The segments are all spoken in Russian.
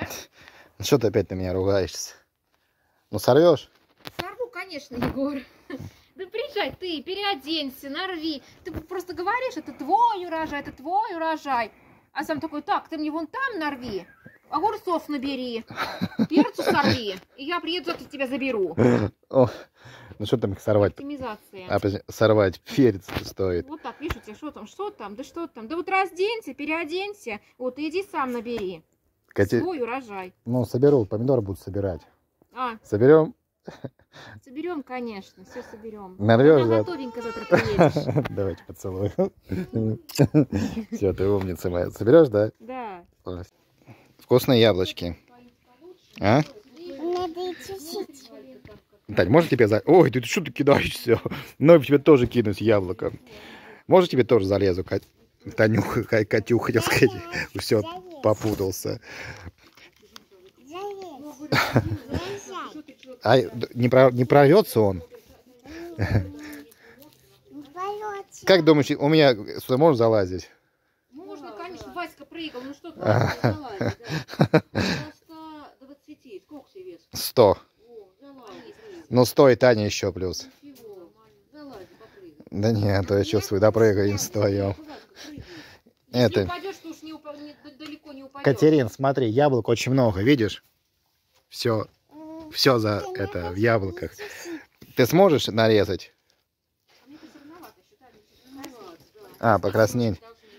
Ну что ты опять на меня ругаешься? Ну сорвешь? Сорву, конечно, Егор. Да приезжай ты, переоденься, нарви. Ты просто говоришь, это твой урожай, это твой урожай. А сам такой, так, ты мне вон там нарви, огурцов набери, перцу сорви, и я приеду, завтра тебя заберу. О, ну что там их сорвать? Оптимизация. Сорвать перец стоит. Вот так, видишь, у тебя что там, да что там. Да вот разденься, переоденься, вот и иди сам набери. Свой урожай. Ну, соберу, помидоры будут собирать. А, Соберем? соберем, конечно, все соберем. Нарвешь, да? Готовенько завтра приедешь. Давайте поцелую. Все, ты умница моя. Соберешь, да? Да. Вкусные яблочки. А? Тань, можно тебе за... Ой, ты что ты кидаешь все? Ну, тебе тоже кинуть яблоко. Может, тебе тоже залезу, Танюха, Катюха, хотел сказать. Все, попутался. А не прорвется он? Как думаешь, у меня сюда можно залазить? Можно, конечно. Васька прыгал, ну что ты залазить, да. До 20. Сколько тебе вес? 100. Ну, 100 и Таня еще плюс. Да нет, то я чувствую, допрыгаем вдвоем. Это... Катерин, смотри, яблок очень много, видишь? Все за это в яблоках. Ты сможешь нарезать? А, покраснеть.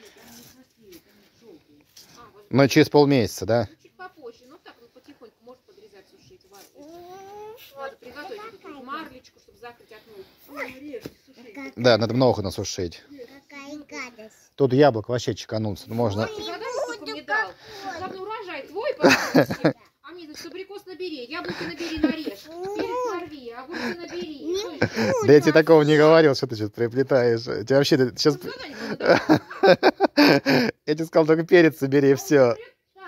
Ну, через полмесяца, да? Чуть попозже, ну так вот потихоньку может подрезать, сушить. Надо приготовить эту марлечку, чтобы закрыть окно. Да, надо много насушить. Тут яблок вообще чекануться. Ну, можно... Главное, урожай твой, пожалуйста. А мне, значит, абрикос набери, яблоки набери, нарежь. Перец нарви, огурцы набери. Да я тебе такого не говорил, что ты сейчас приплетаешь. Тебе вообще сейчас... Я тебе сказал, только перец собери, и все.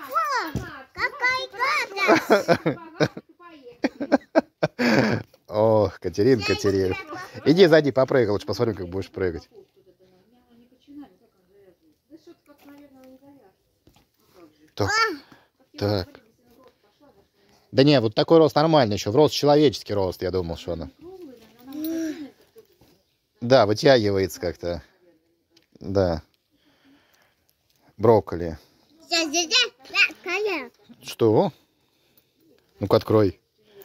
Ох, Катерин. Иди, зайди, попрыгай, лучше посмотрим, как будешь прыгать. Так. Да не, вот такой рост нормальный еще. В рост человеческий рост, я думал, что она. Да, вытягивается как-то. Да. Брокколи. Что? Ну-ка, открой.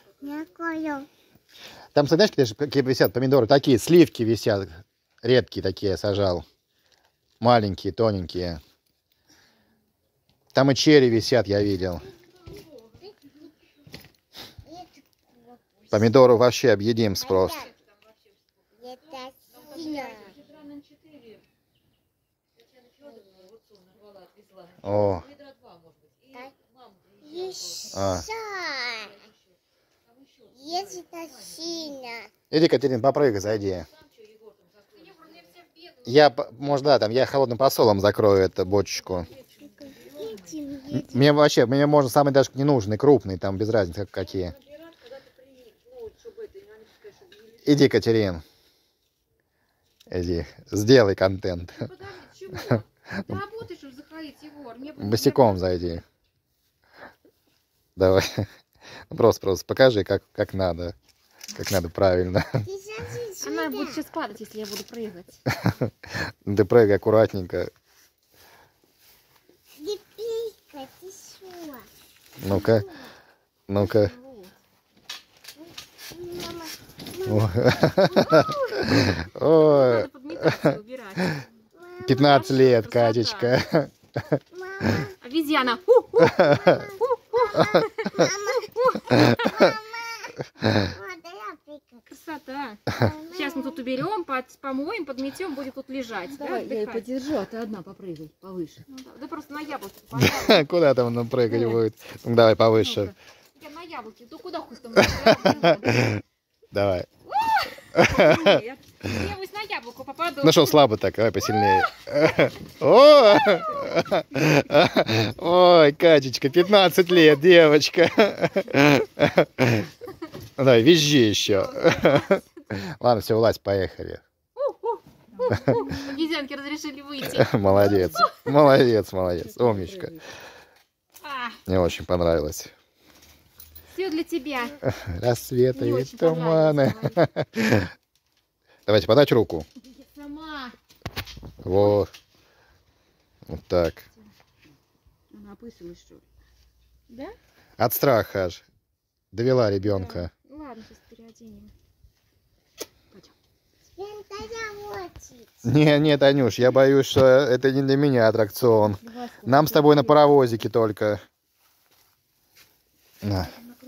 Там, знаешь, какие висят помидоры? Такие, сливки висят. Редкие такие я сажал. Маленькие, тоненькие. Там и черри висят, я видел. Помидоры вообще объедим просто. О. Иди, Катерин, попрыгай, зайди. Может, да, там я холодным посолом закрою эту бочечку. Мне можно самый даже ненужный, крупный, там без разницы какие. Иди, Катерин. Иди, сделай контент. Босиком зайди. Давай. Просто покажи, как надо. Как надо правильно. Она будет сейчас падать, если я буду прыгать. Ты прыгай аккуратненько. Ну-ка. 15 лет, Катечка. Обезьяна. Красота. Сейчас мы тут уберем, помоем, подметем, будет тут лежать. Давай, я ее подержу, а ты одна попрыгай повыше. Да просто на яблоке. Куда там он прыгать будет? Ну, давай повыше. Я на яблоке, то куда хуй там? Давай. Я на яблоко попаду. Ну что, слабо так, давай посильнее. Ой, Катечка, 15 лет, девочка. Давай, визжи еще. Ладно, все, вылазь, поехали. Обезьянки разрешили выйти. Молодец, умничка. Мне очень понравилось. Все для тебя. Рассветы Не и очень туманы. понравилось, Давайте подать руку. говорит. Сама. Вот. Вот так. Она опысалась, что ли? Да? От страха аж. Довела ребенка. Ну ладно, сейчас переоденем. Не, Танюш, я боюсь, что это не для меня аттракцион. Нам с тобой на паровозике только. На.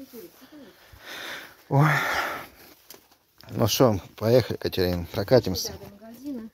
Ой. Ну что, поехали, Катерина, прокатимся. До магазина.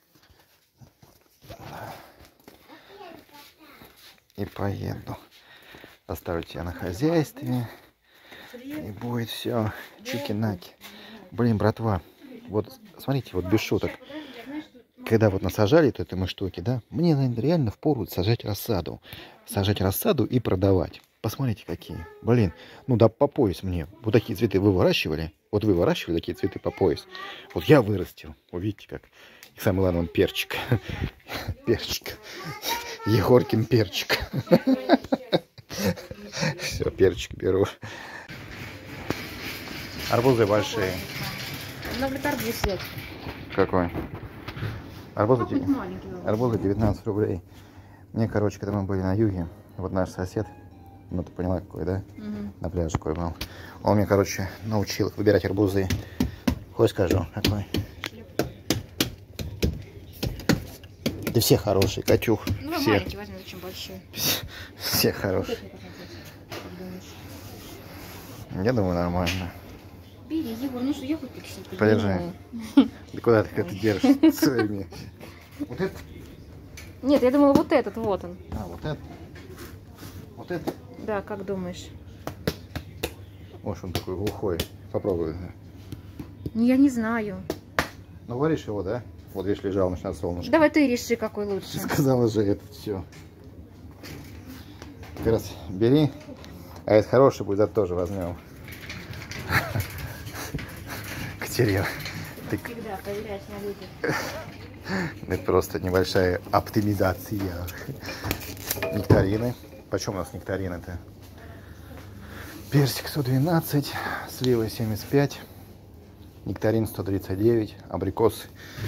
И поеду. Оставлю тебя на хозяйстве. И будет все чики-наки. Блин, братва, вот смотрите, вот без шуток. Когда вот насажали вот эти мы штуки, да, мне наверное, реально впору сажать рассаду. Сажать рассаду и продавать. Посмотрите, какие. Блин, ну да по пояс мне. Вот такие цветы вы выращивали? Вот вы выращивали такие цветы по пояс? Вот я вырастил. Вы видите как? И самое главное, он перчик. Перчик. Егоркин перчик. Все, перчик беру. Арбузы большие. Надо арбуз взять. Какой? Арбузы, Какой-то маленький. арбузы 19 рублей. Мне, короче, когда мы были на юге, вот наш сосед, ну ты поняла какой, да? Угу. На пляже какой был. Он меня, короче, научил выбирать арбузы. Хочешь скажу, какой? Да все хорошие, Катюх. Ну, Все. маленький возьмем, очень большой. Все хорошие. Я думаю, нормально. Бери, Егор, ну что, я хоть что-то Подержи. Да куда ты это держишь своими? Вот это? Нет, я думала, вот этот, вот он. А, вот это? Вот это? Да, как думаешь? Может, он такой глухой. Попробуй. Ну, я не знаю. Ну, варишь его, да? Вот видишь, лежал на солнышко. Давай ты реши, какой лучше. Сказала же это все. Как раз бери. А это хороший будет, это тоже возьмем. Катерина, ты... Всегда проверяешь на людях. Это просто небольшая оптимизация. Нектарины. Почем у нас нектарины-то? Персик 112, сливы 75, нектарин 139, абрикос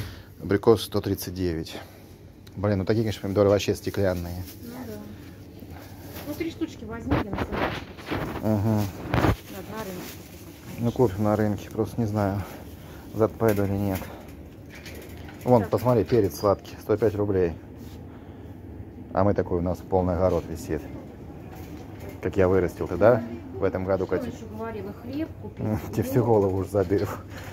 139. Блин, ну такие, конечно, помидоры вообще стеклянные. Ну да. Ну 3 штучки возьми, я на салатик. Угу. Надо на рынке покупать. Ну купим на рынке, просто не знаю, запойду или нет. Вон, Так. посмотри, перец сладкий, 105 рублей. А мы такой, у нас полный огород висит. Как я вырастил-то, да? В этом году, Что Катя. еще говорила? Хлеб купить? Тебе всю голову уж забил.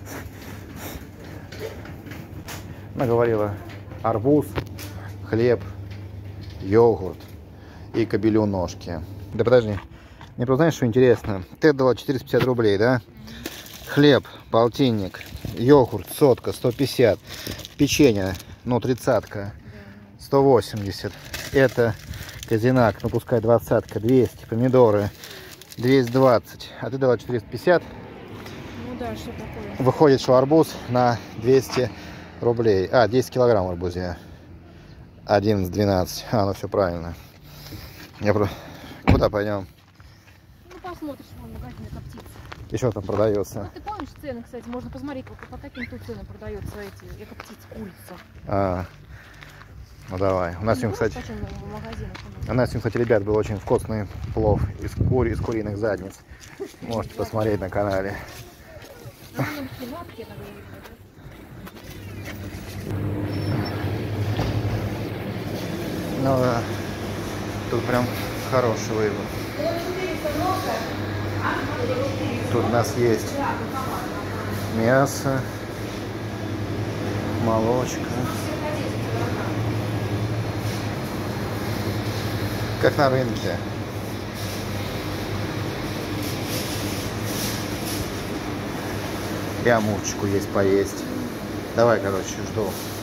Она говорила арбуз, хлеб, йогурт и кобелю ножки. Да подожди. Мне просто знаешь, что интересно? Ты отдала 450 рублей, да? Хлеб, полтинник, йогурт, сотка, 150, печенье, ну, 30-ка, 180. Это казинак, ну, пускай 20-ка, 200, помидоры, 220. А ты дала 450. Ну да, что такое? Выходит, что арбуз на 200 рублей. А, 10 килограмм арбуза. 11-12. А, ну все правильно. Я про... Куда пойдем? Ну посмотришь, вон магазин коптится. Еще там продается. Ну, ты помнишь цены, кстати, можно посмотреть, по каким тут ценам продаются эти экоптицы, курица. А, ну давай. У нас сегодня, кстати, Почему в магазинах? у нас сегодня, кстати, ребят, был очень вкусный плов из куриных задниц. Можете посмотреть на канале. А потом такие лапки, это говорит, Ну да. Тут прям хороший выбор. Тут у нас есть мясо, молочко. Как на рынке. И амурчику есть поесть. Давай, короче, жду.